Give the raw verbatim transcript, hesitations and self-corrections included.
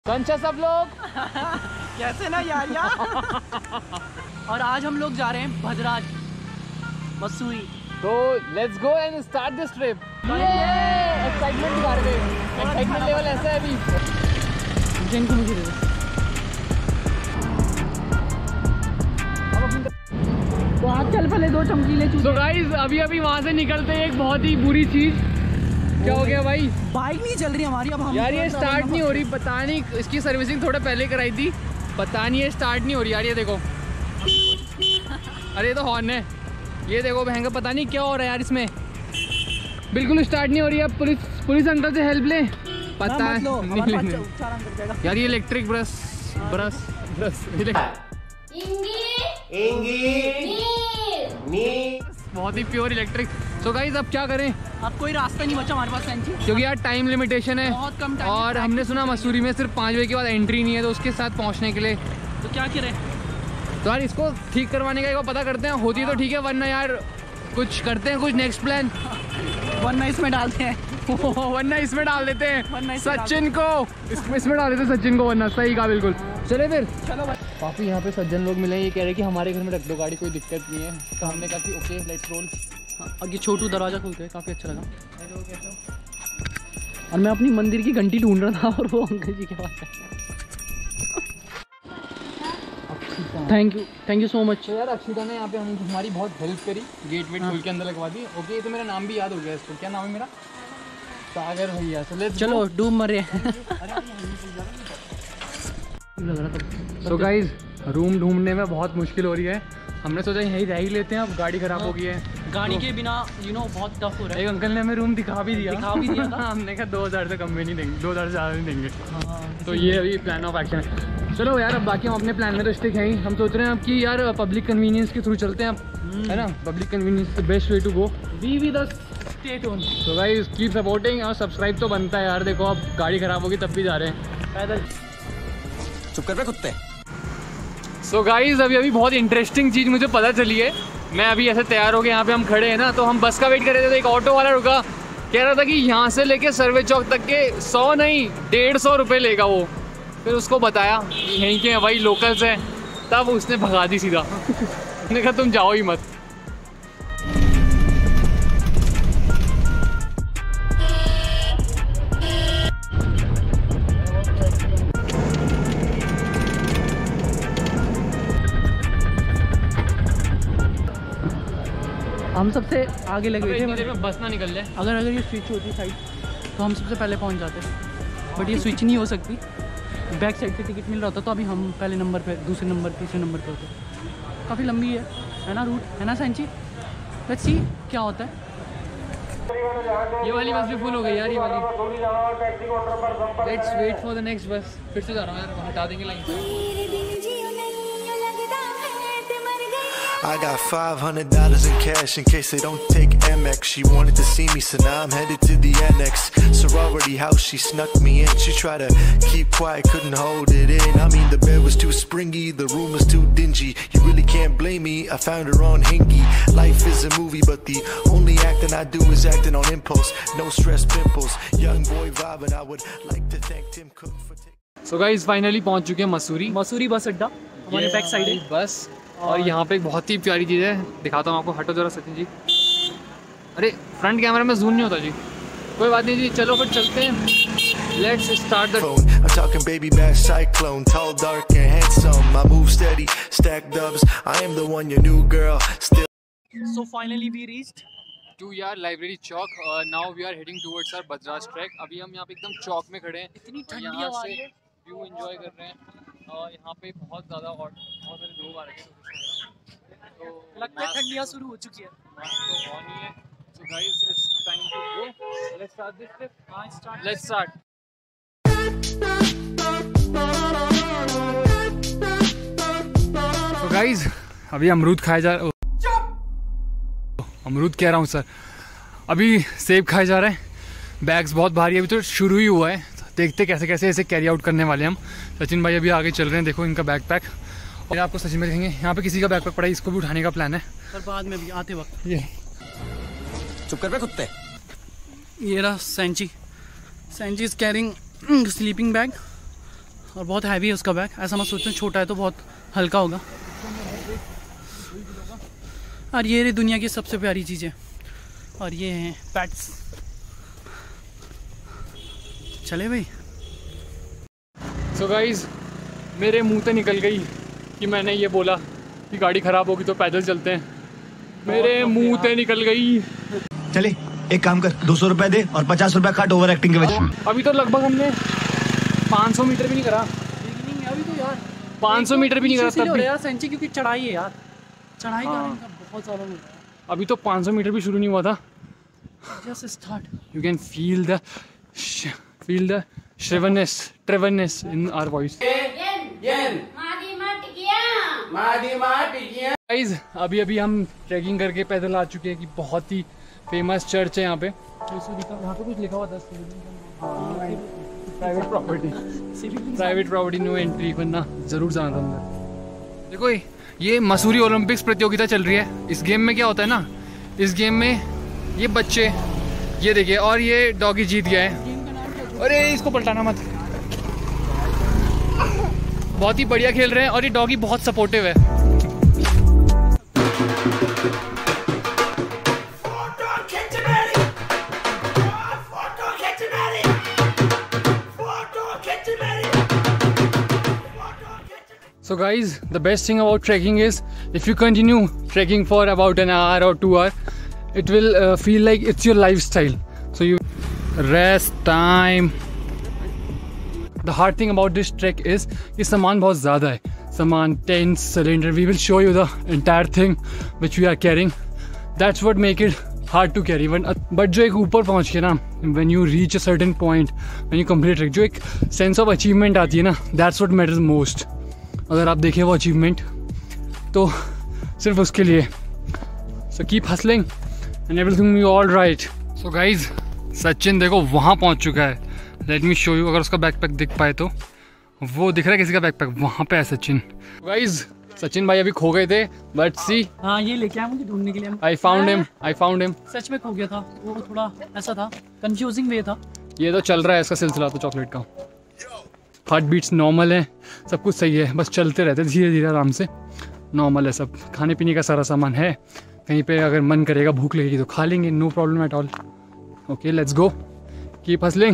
कंचा सब लोग कैसे ना यार यार। और आज हम लोग जा रहे हैं भद्राज मसूरी। तो let's go and start this trip. Excitement दिखा रहे थे, एक्साइटमेंट लेवल ऐसा है अभी। इनको मुझे दे दो। तो आज चल पहले दो चमकीले चूजे। तो गाइस अभी अभी वहाँ से निकलते हैं एक बहुत ही बुरी चीज। क्या हो गया भाई? बाइक नहीं चल रही हमारी अब। हम यार ये स्टार्ट नहीं हो रही, पता नहीं, इसकी सर्विसिंग थोड़ा पहले कराई थी, पता नहीं ये स्टार्ट नहीं हो रही यार। ये देखो, अरे ये तो हॉर्न है, ये देखो बहन का पता नहीं क्या हो रहा है यार इसमें, बिल्कुल स्टार्ट नहीं हो रही है। पुलिस पुलिस अंकल से हेल्प ले, पता है यार। ये इलेक्ट्रिक ब्रश ब्रश ब्रश बहुत ही प्योर इलेक्ट्रिक। सो गाइस अब क्या करें, अब कोई रास्ता नहीं बचा हमारे पास क्योंकि यार टाइम लिमिटेशन है, बहुत कम टाइम। और हमने सुना मसूरी में सिर्फ पाँच बजे के बाद एंट्री नहीं है, तो उसके साथ पहुंचने के लिए तो क्या करें? तो यार इसको ठीक करवाने का एक बार पता करते हैं, होती है तो ठीक है, वरना यार कुछ करते हैं, कुछ नेक्स्ट प्लान। वरना इसमें डालते हैं वरना इसमें डाल देते हैं सचिन को, इसमें इसमें डाल देते हैं सचिन को, वरना सही कहा बिल्कुल। चले फिर, चलो भाई। काफ़ी यहाँ पे सज्जन लोग मिले हैं, ये कह रहे कि हमारे घर में रख दो गाड़ी, कोई दिक्कत नहीं है। तो हमने कहा कि ओके लेट्स रोल। अब ये छोटू दरवाजा खोलते हैं, काफ़ी अच्छा लगा। और मैं अपनी मंदिर की घंटी ढूंढ रहा था और वो अंकल जी के पास है। Thank you thank you so much. तो यार अक्षिता ने यहाँ पे हम हमारी बहुत हेल्प करी, गेट वेट खोल के अंदर लगवा दी। ओके ये तो मेरा नाम भी याद हो गया इसको, क्या नाम है मेरा? सागर भैया। तो लेट्स चलो डूब मरे। सो गाइस रूम ढूंढने में बहुत मुश्किल हो रही है, हमने सोचा यहीं रह ही लेते हैं, अब गाड़ी खराब हो गई है। गाड़ी के बिना यू नो बहुत टफ हो रहा है। एक अंकल ने हमें रूम दिखा भी दिया दिखा भी दिया था। हमने कहा दो हज़ार से कम में नहीं देंगे, दो हज़ार से ज़्यादा नहीं देंगे। तो ये अभी प्लान ऑफ एक्शन है। चलो यार अब बाकी हम अपने प्लान में तो स्टिक हैं ही। हम सोच रहे हैं अब कि यार पब्लिक कन्वीनियंस के थ्रू चलते हैं अब, है ना? Public convenience the best way to go. We with us, stay tuned. So guys keep supporting, और सब्सक्राइब तो बनता है यार। देखो अब गाड़ी खराब होगी तब भी जा रहे हैं पैदल। चुप कर बे कुत्ते। सो so गाइज अभी अभी बहुत इंटरेस्टिंग चीज़ मुझे पता चली है। मैं अभी ऐसे तैयार हो गए, यहाँ पे हम खड़े हैं ना, तो हम बस का वेट कर रहे थे, तो एक ऑटो वाला रुका, कह रहा था कि यहाँ से लेके सर्वे चौक तक के सौ नहीं डेढ़ सौ रुपये लेगा वो। फिर उसको बताया कि यहीं के हैं भाई, लोकल्स हैं, तब उसने भगा दी सीधा। मैंने कहा तुम जाओ ही मत। हम सबसे आगे लगे थे, देर में बस ना निकल जाए। अगर अगर ये स्विच होती साइड तो हम सबसे पहले पहुंच जाते, बट ये स्विच नहीं हो सकती। बैक साइड से टिकट मिल रहा था, तो अभी हम पहले नंबर पे, दूसरे नंबर, तीसरे नंबर पे होते। काफ़ी लंबी है है ना रूट, है ना सैंची? लेट्स सी क्या होता है। ये वाली बस भी फुल हो गई यार, ये वाली। Let's wait for the next bus. फिर से जा रहा हूँ यार, हटा देंगे लाइन से। I got five hundred dollars in cash in case they don't take M X. She wanted to see me, so now I'm headed to the annex. Sorority house, she snuck me in. She tried to keep quiet, couldn't hold it in. I mean, the bed was too springy, the room was too dingy. You really can't blame me, I found her on Hingy. Life is a movie, but the only acting I do is acting on impulse. No stress pimples, young boy vibe, and I would like to thank Tim Cook for taking... So guys, finally पहुंच चुके हैं मसूरी। मसूरी बस अड्डा हमारे back side है बस। और यहाँ पे एक बहुत ही प्यारी चीज़ है, दिखाता हूँ आपको। हटो जरा सचिन जी। अरे फ्रंट कैमरा में जूम नहीं होता जी, कोई बात नहीं जी, चलो फिर चलते हैं। Let's start the I'm talking baby bash cyclone, tall, dark and handsome. I move steady, stack dubs. I am the one, your new girl. Still. So finally we reached to यार library Chowk. Now we are heading towards our Bhadraj track. अभी हम यहाँ पे एकदम चौक में खड़े हैं, इतनी ठंडी यहाँ हवा से है, व्यू एंजॉय कर रहे हैं। और यहाँ पे बहुत ज़्यादा और बहुत सारे लोग आ रहे हैं, तो लगता है ठंडियाँ शुरू हो चुकी है। तो ऑन ही है। So guys, it's time to go. Let's start this trip. हाँ start. Let's start. So guys, अभी अमरूद खाए जा अमरूद कह रहा हूँ सर, अभी सेब खाए जा रहे हैं। बैग्स बहुत भारी है, अभी तो शुरू ही हुआ है, देखते कैसे कैसे ऐसे कैरी आउट करने वाले हम। सचिन भाई अभी आगे चल रहे हैं, देखो इनका बैकपैक। और आपको सचिन में देखेंगे यहाँ पे किसी का बैकपैक पड़ा है, इसको भी उठाने का प्लान है, पर बाद में भी आते वक्त। ये चुप कर बे कुत्ते। ये रहा Sainchi. Sainchi is carrying sleeping bag और बहुत हैवी है उसका बैग। ऐसा मत सोचना छोटा है तो बहुत हल्का होगा। और ये रही दुनिया की सबसे प्यारी चीज़ें, और ये हैं पेट्स। चले भाई। सो गाइज मेरे मुंह से निकल गई कि मैंने ये बोला कि गाड़ी ख़राब होगी तो पैदल चलते हैं। मेरे मुंह से निकल गई। चले एक काम कर, दो सौ रुपए दे और पचास रुपए काट ओवर एक्टिंग के वजह। अभी तो लगभग हमने पाँच सौ मीटर भी नहीं करा। नहीं अभी तो यार पाँच सौ मीटर भी नहीं करा तब भी यार सेंची, क्योंकि चढ़ाई है यार, चढ़ाई का बहुत ज़्यादा हो रहा है। अभी तो पाँच सौ मीटर भी शुरू नहीं हुआ था। Just start. You can feel the feel the श्रिवनेस ट्रेवनेस इन आवर वॉइस। गाइस अभी अभी हम ट्रैकिंग करके पैदल आ चुके हैं कि बहुत ही फेमस चर्च है यहाँ पे। यहाँ पे कुछ लिखा हुआ था private property private property no entry, वरना जरूर जाना था अंदर। देखो ये मसूरी ओलंपिक्स प्रतियोगिता चल रही है। इस गेम में क्या होता है ना, इस गेम में ये बच्चे ये देखिए, और ये डॉगी जीत गया है। अरे इसको पलटाना मत। बहुत ही बढ़िया खेल रहे हैं और ये डॉगी बहुत सपोर्टिव है। So guys, the best thing about trekking is if you continue trekking for about an hour or two hour, it will uh, feel like it's your lifestyle. So you rest time. The hard thing about this trek is कि सामान बहुत ज़्यादा है। सामान, tents, cylinder. We will show you the entire thing which we are carrying. That's what make it hard to carry. But जो एक ऊपर पहुँच के ना, when you reach a certain point, when you complete trek, जो एक sense of achievement आती है ना, that's what matters most. अगर आप देखें वो अचीवमेंट तो सिर्फ उसके लिए। So keep hustling and everything be all right. So guys Sachin देखो वहाँ पहुँच चुका है। Let me show you. अगर उसका बैकपैक दिख पाए तो वो दिख रहा है किसी का बैकपैक, वहाँ पे है सचिन। गाइज सचिन भाई अभी खो गए थे, बट सी हाँ ये लेके आया मुझे ढूंढने के लिए। I found him I found him सच में खो गया था वो, थोड़ा ऐसा था कंफ्यूजिंग वे था। ये तो चल रहा है इसका सिलसिला तो चॉकलेट का। हार्ट बीट्स नॉर्मल है, सब कुछ सही है, बस चलते रहते धीरे धीरे आराम से। नॉर्मल है सब, खाने पीने का सारा सामान है। कहीं पे अगर मन करेगा भूख लगेगी तो खा लेंगे, no problem at all. Okay let's go, keep hustling.